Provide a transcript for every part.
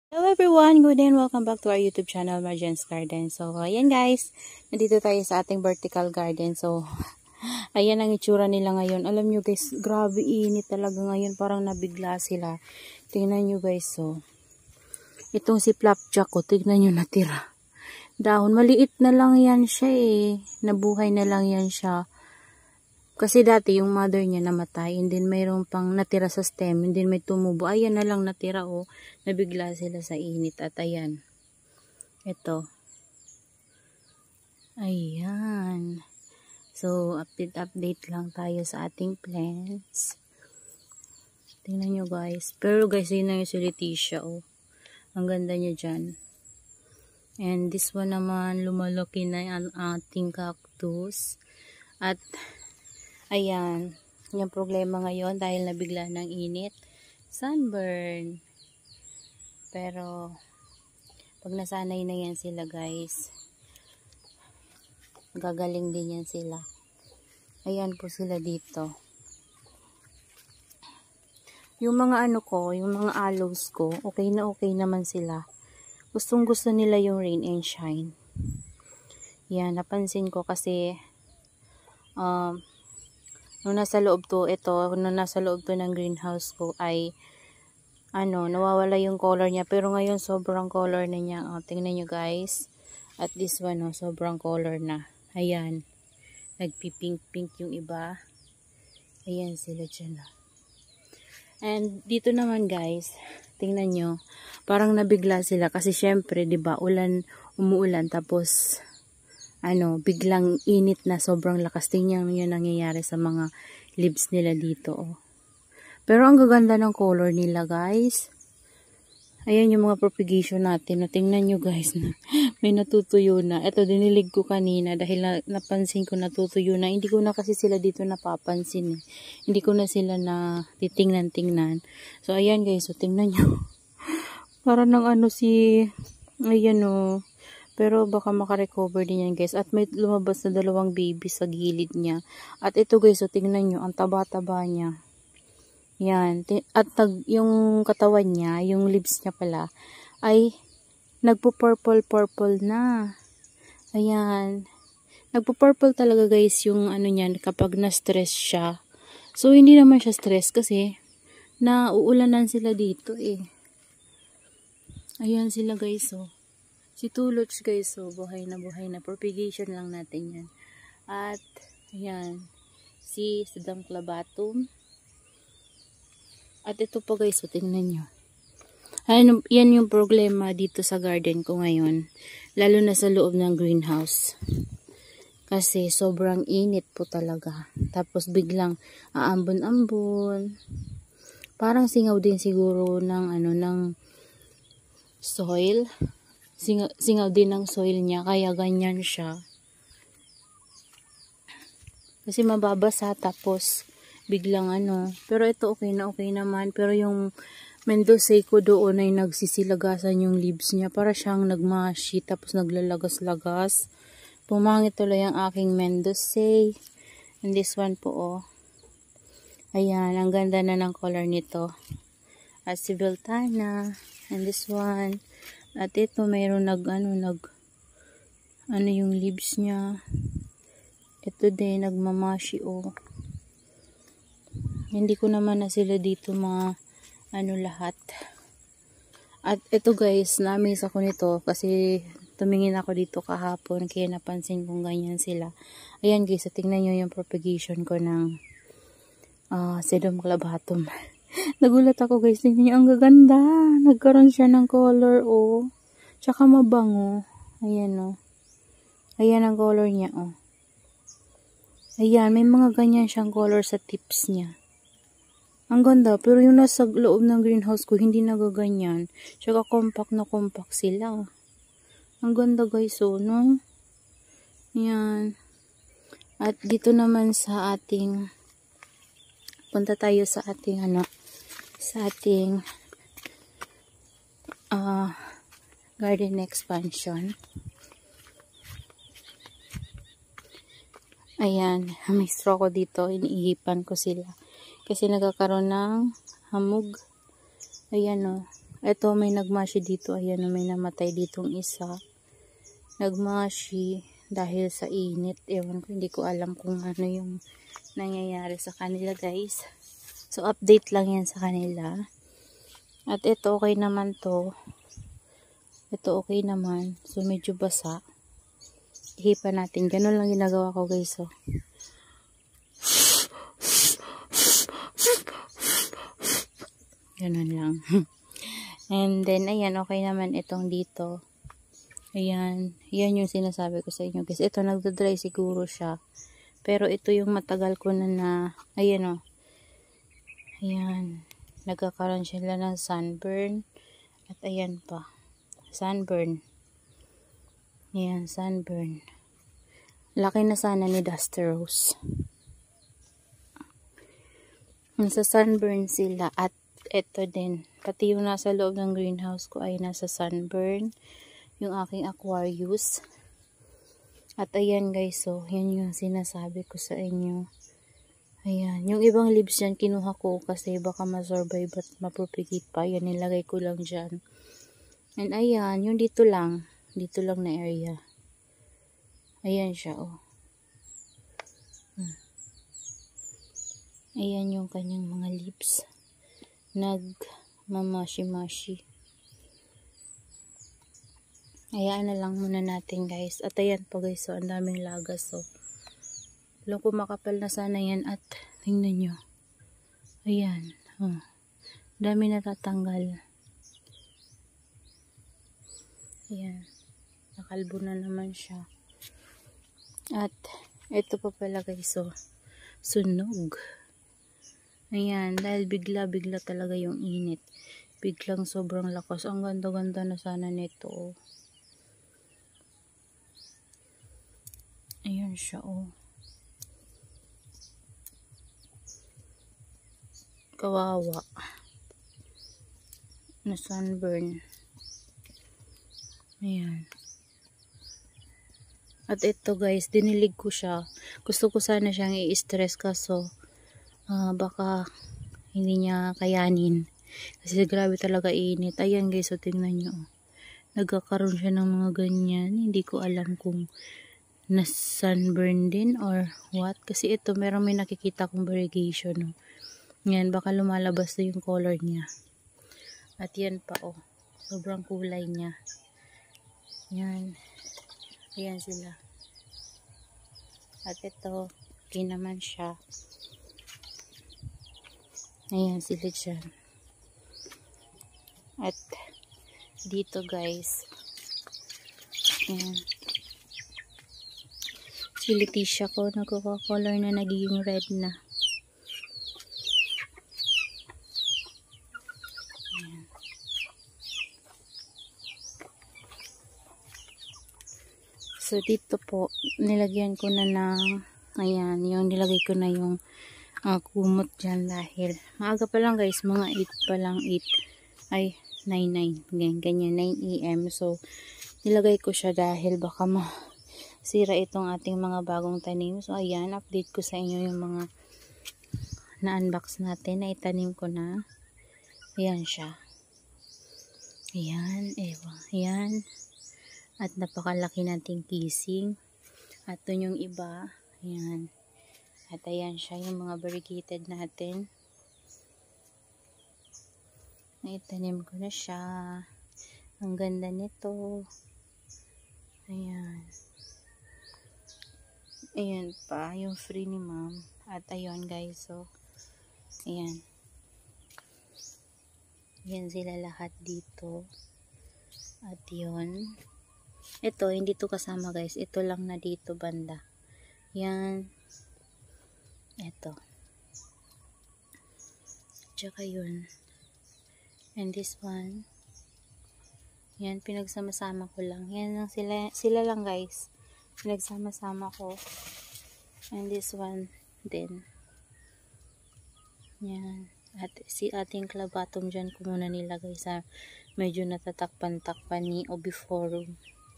Hello everyone, good day and welcome back to our YouTube channel, Marjan's Garden. So, ayan guys, nandito tayo sa ating vertical garden. So, ayan ang itsura nila ngayon. Alam nyo guys, grabe init talaga ngayon. Parang nabigla sila. Tingnan nyo guys, so. Itong si Flapjack ko, tignan nyo natira. Dahon, maliit na lang yan siya eh. Nabuhay na lang yan siya. Kasi dati yung mother niya namatay, and then mayroon pang natira sa stem, and then may tumubo. Ayan na lang natira oh. Nabigla sila sa init at ayan. Ito. Ayan. So, update lang tayo sa ating plants. Tingnan nyo guys. Pero guys, yun na yung si Leticia oh. Ang ganda niya dyan. And this one naman, lumalaki na ang ating cactus. At ayan, yung problema ngayon dahil nabigla ng init, sunburn. Pero, pag nasanay na yan sila guys, gagaling din yan sila. Ayan po sila dito. Yung mga ano ko, yung mga aloes ko, okay naman sila. Gustong gusto nila yung rain and shine. Yan, napansin ko kasi, nung nasa loob to ng greenhouse ko ay nawawala yung color niya, pero ngayon sobrang color na niya. Tingnan nyo guys, at this one sobrang color na. Ayan, nagpipink yung iba. Ayan sila dyan. And dito naman guys, tingnan nyo, parang nabigla sila kasi syempre 'di ba, umuulan tapos biglang init na sobrang lakas. Tingnan yun nangyayari sa mga leaves nila dito oh. Pero ang gaganda ng color nila guys. Ayan yung mga propagation natin. Tingnan nyo guys, may natutuyo na. Ito dinilig ko kanina dahil napansin ko natutuyo na. Hindi ko na kasi sila dito napapansin eh. Hindi ko na sila na titingnan. So ayan guys, so tingnan nyo. Para ng ayan oh. Pero baka makarecover din yan guys. At may lumabas na 2 baby sa gilid niya. At ito guys, so tingnan nyo, ang taba-taba niya. Yan. At yung katawan niya, yung leaves niya pala, ay nagpo-purple na. Ayan. Nagpo-purple talaga guys yung niyan kapag na-stress siya. So hindi naman siya stress kasi nauulanan sila dito eh. Ayan sila guys oh. Si Tuloch guys, so buhay na. Propagation lang natin yan. At, ayan, si Sedum clavatum. At ito po guys, so tingnan nyo. Yan yung problema dito sa garden ko ngayon. Lalo na sa loob ng greenhouse. Kasi sobrang init po talaga. Tapos biglang aambon-ambon. Parang singaw din siguro ng soil. Singaw din ng soil niya, kaya ganyan siya. Kasi mababasa tapos biglang pero ito okay naman. Pero yung Mendoza ko doon ay nagsisilagasan yung leaves niya. Para siyang nagmashi tapos naglalagas-lagas. Pumangit tuloy ang aking Mendoza. And this one po oh. Ayan, ang ganda na ng color nito. At si Beltana. And this one. At ito mayroon yung leaves niya. Ito din nagmamashi oh. Hindi ko naman na sila dito lahat. At ito guys, na-amaze ako nito kasi tumingin ako dito kahapon kaya napansin kong ganyan sila. Ayan guys, tingnan nyo yung propagation ko ng Sedum clavatum. Nagulat ako guys, tingnan nyo, ang gaganda. Nagkaroon siya ng color oh. Tsaka mabango. Ayan oh. Ayan ang color niya oh. Ayan, may mga ganyan siyang color sa tips niya. Ang ganda, pero yung nasa loob ng greenhouse ko, hindi nagaganyan. Tsaka compact sila. Ang ganda guys oh, no? Ayan. At dito naman sa ating, punta tayo sa ating garden expansion. Ayan, may straw ko dito, iniihipan ko sila kasi nagkakaroon ng hamog. Ayan o, Ito, may nagmashi dito. Ayan, may namatay ditong isa. Nagmashi dahil sa init. Ewan ko, hindi ko alam kung ano yung nangyayari sa kanila, guys. So, update lang yan sa kanila. At ito, okay naman to. Ito, okay naman. So, medyo basa. Ihipan natin. Ganun lang ginagawa ko, guys. So, ganun lang. And then, ayan, okay naman itong dito. Ayan, yan yung sinasabi ko sa inyo, guys. Ito, nagdadry siguro siya. Pero ito yung matagal ko na, ayan o. Ayan, nagkakaroon sila ng sunburn. At ayan pa, sunburn. Ayan, sunburn. Laki na sana ni Duster Rose. Nasa sunburn sila. At ito din, pati yung nasa loob ng greenhouse ko ay nasa sunburn. Yung aking Aquarius. At ayan, guys, so yan yung sinasabi ko sa inyo. Ayan, yung ibang leaves yan kinuha ko kasi baka ma-survive at mapropagate pa. Yan, nilagay ko lang dyan. And ayan, yung dito lang na area. Ayan siya, oh. Ayan yung kanyang mga leaves. Nagmamashi-mashi. Hayaan na lang muna natin, guys. At ayan po, guys. So, ang daming lagas. So, alam ko makapal na sana yan. At tingnan nyo. Ayan. Oh. Dami natatanggal. Ayan. Nakalbo na naman siya. At ito pa pala, guys. So, sunog. Ayan. Dahil bigla-bigla talaga yung init. Biglang sobrang lakas. Ang ganda-ganda na sana nito, oh. Ayan siya, oh. Kawawa. Na sunburn. Ayan. At ito, guys, dinilig ko siya. Gusto ko sana siyang i-stress kaso baka hindi niya kayanin. Kasi grabe talaga init. Ayan, guys, so tingnan nyo. Nagkakaroon siya ng mga ganyan. Hindi ko alam kung na sunburn din or what. Kasi ito, may nakikita kong variegation. No? Yan, baka lumalabas na yung color niya. At yan pa, oh. Sobrang kulay niya. Yan. Ayan sila. At ito, okay naman siya. Ayan sila dyan. At dito, guys. Ayan. Si Leticia ko, nagkaka-color na nagiging red na. Ayan. So, dito po, nilagyan ko na ng, ayan, yung nilagay ko na yung kumot dyan dahil maaga pa lang, guys, mga 8 pa lang, 8 ay 9 ganyan 9 AM. So nilagay ko siya dahil baka masira itong ating mga bagong tanim. So ayan, update ko sa inyo yung mga na-unbox natin na itanim ko na. Ayan siya, ayan, ayan, at napakalaki nating kissing. At dun yung iba, ayan. At ayan siya, yung mga variegated natin. Naitanim ko na siya. Ang ganda nito. Ayan. Ayan pa, yung free ni ma'am. At ayun, guys, so, ayan. Ayan sila lahat dito. At yun. Ito, hindi to kasama, guys. Ito lang na dito banda. Ayan. Ito. Tsaka yun. And this one. Yan, pinagsama-sama ko lang. Yan lang sila lang, guys. Pinagsama-sama ko. And this one din. Yan. At si ating clavatum dyan ko muna nilagay sa medyo natatakpan-takpan ni Obiforum.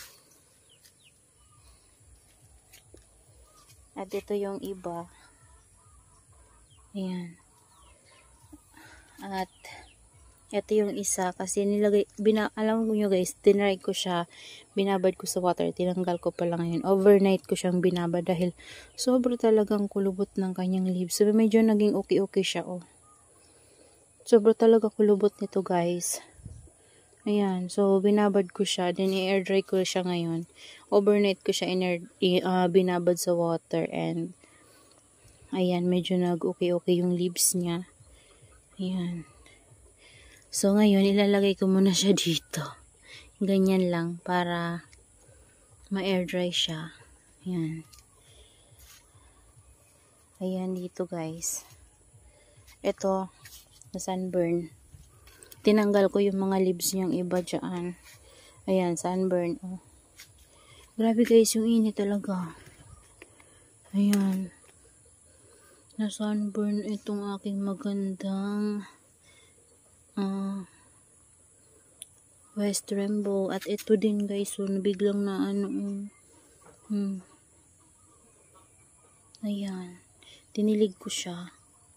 At ito yung iba. Ayan. At Ito yung isa kasi alam mo nyo guys, tinry ko siya, binabad ko sa water, tinanggal ko pala ngayon. Overnight ko siyang binabad dahil sobra talagang kulubot ng kanyang leaves. So medyo naging okay siya oh. Sobra talaga kulubot nito guys. Ayan, so binabad ko siya, then i-air dry ko siya ngayon. Overnight ko siya binabad sa water and ayan, medyo nag-okay yung leaves niya. Ayan. So, ngayon, ilalagay ko muna siya dito. Ganyan lang, para ma-air dry siya. Ayan. Ayan, dito guys. Ito, na sunburn. Tinanggal ko yung mga leaves niyang iba dyan. Ayan, sunburn. Oh. Grabe guys, yung init talaga. Ayan. Na sunburn itong aking magandang West Rainbow. At ito din guys, so biglang na ayan, tinilig ko siya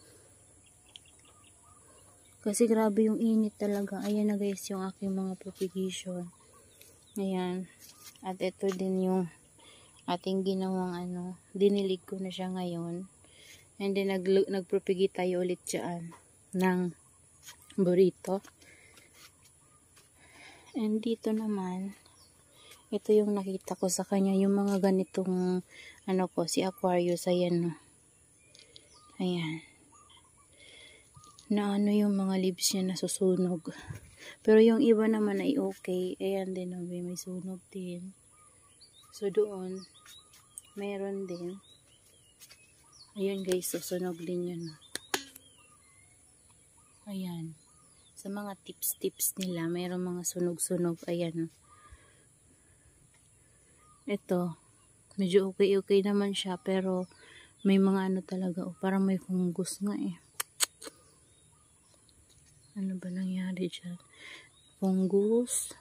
kasi grabe yung init talaga. Ayan na guys yung aking mga propagation. Ayan, at ito din yung ating ginawang dinilig ko na siya ngayon. And then, nagpropagate tayo ulit dyan ng burrito. And dito naman, ito yung nakita ko sa kanya, yung mga ganitong, si Aquarius, ayan, no. Ayan. Na yung mga leaves niya nasusunog. Pero yung iba naman ay okay. Ayan din, no, may sunog din. So, doon, meron din. Ayan guys, susunog din yun. Ayan. Sa mga tips nila, mayroong mga sunog-sunog. Ayan. Ito, medyo okay naman siya, pero may mga talaga, parang may fungus nga eh. Ano ba nangyari dyan? Fungus.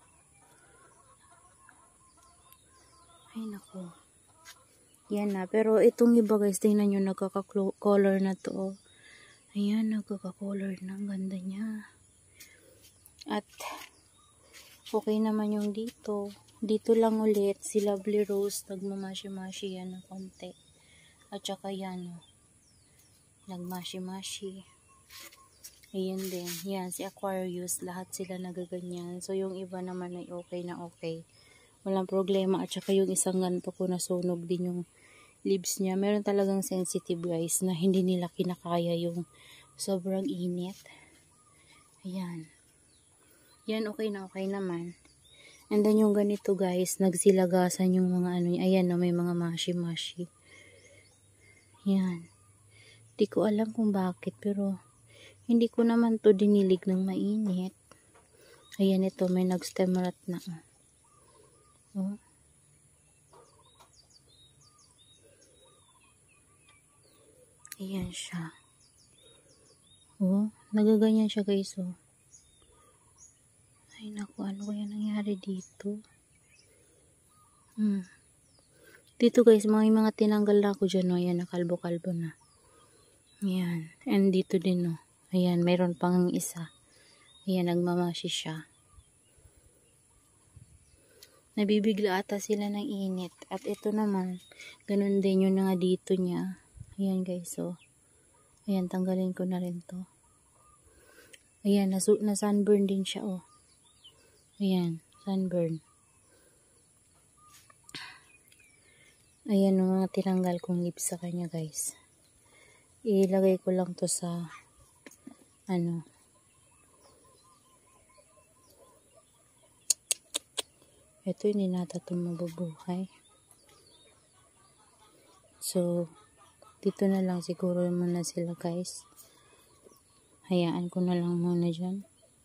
Ay nako. Yan na. Pero itong iba guys, tingnan nyo, nagkaka-color na to. Ayan, nagkaka-color na. Ang ganda niya. At, okay naman yung dito. Dito lang ulit, si Lovely Rose, nagmamashi-mashi yan ng konti. At saka yan, nagmashi-mashi. Ayan din. Yan, si Aquarius, lahat sila nagaganyan. So, yung iba naman ay okay na okay. Walang problema. At saka yung isang ganito ko nasunog din yung leaves niya. Meron talagang sensitive guys na hindi nila kinakaya yung sobrang init. Ayan. Yan, okay na okay naman. And then yung ganito guys, nagsilagasan yung mga niya. Ayan, no, may mga mashi-mashi. Yan. Di ko alam kung bakit, pero hindi ko naman to dinilig ng mainit. Ayan, ito, may nag-stem rot na. Oh. Ayan siya. Oh, nagaganyan siya guys, oh. Ay naku, ano kaya nangyari dito? Dito guys, mga tinanggal na ako dyan, no. Ayan, nakalbo-kalbo na. Ayan. And dito din, no. Ayan, mayroon pang isa. Ayan, nagmamashi siya. Nabibigla ata sila ng init. At ito naman, ganun din yung nga dito niya. Ayan guys, so. Ayan, tanggalin ko na rin to. Ayan, na sunburn din siya, oh. Ayan, sunburn. Ayan yung mga tinanggal kong leaves sa kanya guys. Ilagay ko lang to sa ito hindi nata ito mabubuhay. So, dito na lang siguro muna sila guys. Hayaan ko na lang muna dyan.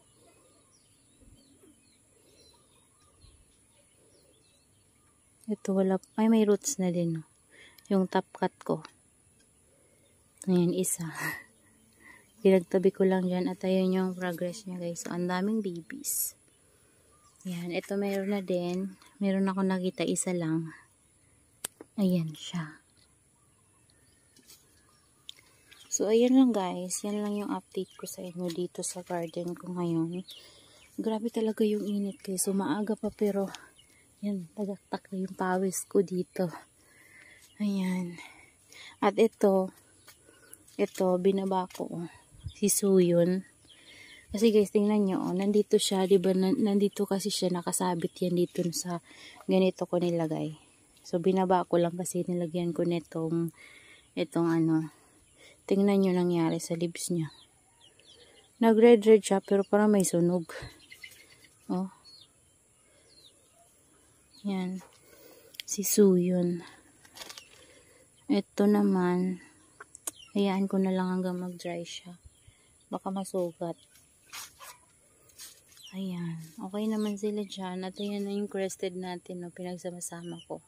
Ito wala, ay may roots na din. Yung top cut ko. Ayan, isa. Pinagtabi ko lang dyan at ayun yung progress niya guys. So, ang daming babies. Ayan, ito mayroon na din. Meron ako nakita, isa lang. Ayan siya. So, ayan lang guys. Yan lang yung update ko sa inyo dito sa garden ko ngayon. Grabe talaga yung init guys. So, maaga pa pero yan, tagaktak na yung pawis ko dito. Ayan. At ito, binaba ko. Si Suyon. Kasi guys, tingnan nyo, nandito siya, diba, nandito kasi siya, nakasabit yan dito sa ganito ko nilagay. So, binaba ko lang kasi nilagyan ko nitong, tingnan nyo nangyari sa leaves niya. Nag-red siya, pero parang may sunog. Oh. Yan. Si Suyon. Ito naman, hayaan ko na lang hanggang mag-dry siya. Baka masugat. Ayan. Okay naman sila dyan. At ayan na yung crested natin, no, pinagsama-sama ko.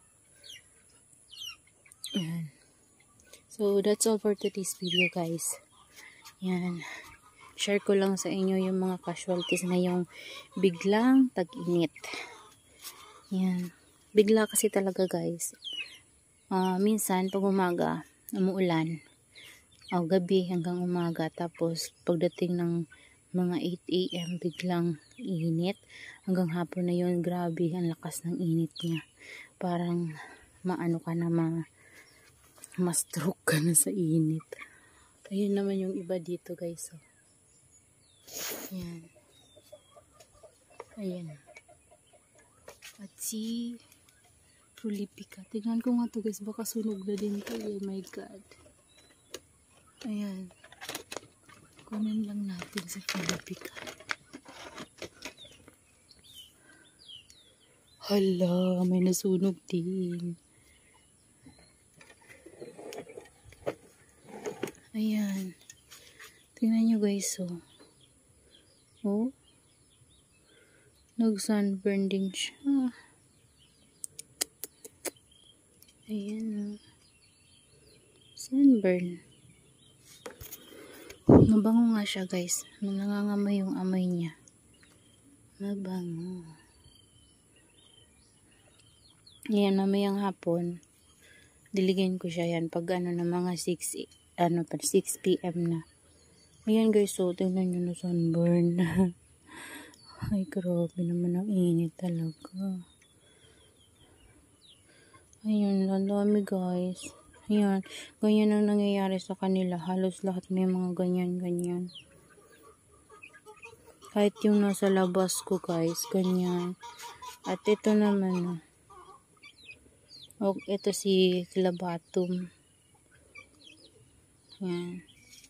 Ayan. So, that's all for today's video, guys. Ayan. Share ko lang sa inyo yung mga casualties ngayong biglang tag-init. Ayan. Bigla kasi talaga, guys. Minsan, pag umaga, umuulan. Gabi hanggang umaga. Tapos, pagdating ng mga 8 AM, biglang init. Hanggang hapon na yun, grabe, ang lakas ng init niya. Parang, maano ka na, ma-stroke ka na sa init. Ayun naman yung iba dito, guys. Oh. Ayan. Ayan. At si Prolifica. Tingnan ko nga to guys. Baka sunog na din to. Oh my God. Ayan. Kunin lang natin sa Prolifica. Hala, may nasunog din. Ayan. Tingnan nyo guys. Oh. Nag-sunburn din siya. Ayan. Sunburn. Mabango nga siya guys. Nangangamay yung amoy niya. Mabango. Ayan, mamayang hapon. Diligyan ko siya yan pag na mga 6 PM na. Ayan guys, so tingnan nyo na sunburn. Ay, grabe naman ang init talaga. Ayun, ang dami guys. Ayan, ganyan ang nangyayari sa kanila. Halos lahat may mga ganyan. Kahit yung nasa labas ko guys, ganyan. At ito naman, ito si Clabatum. Ayan.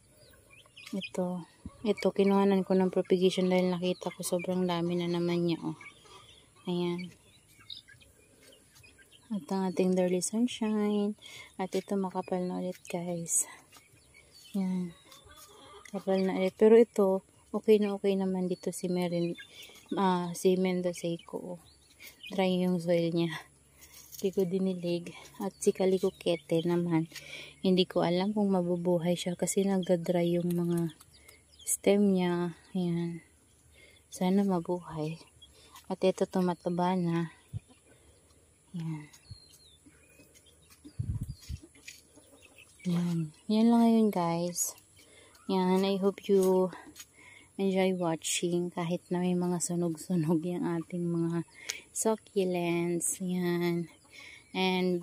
Ito, kinuhanan ko ng propagation dahil nakita ko sobrang dami na naman niya. Ayan. At ang ating Dirty Sunshine. At ito makapal na ulit guys. Yan. Kapal na ulit. Pero ito, okay naman dito si Mendoseco. Dry yung soil niya. Hindi ko dinilig. At si Calicokete naman. Hindi ko alam kung mabubuhay siya kasi nagda-dry yung mga stem niya. Ayan. Sana mabuhay. At ito tumataba na. Yan lang ngayon guys. Yan, I hope you enjoy watching kahit na may mga sunog-sunog yung ating mga succulents. Yan. And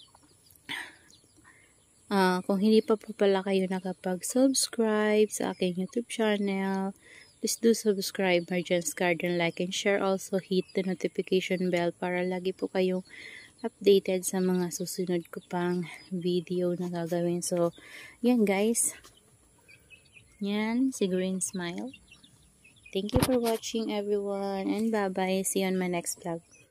kung hindi pa po pala kayo nakapag-subscribe sa aking YouTube channel, please do subscribe Marjan's Garden, like and share. Also hit the notification bell para lagi po kayong updated sa mga susunod ko pang video na gagawin. So, yan guys. Yan, si Green Smile. Thank you for watching everyone and bye-bye. See you on my next vlog.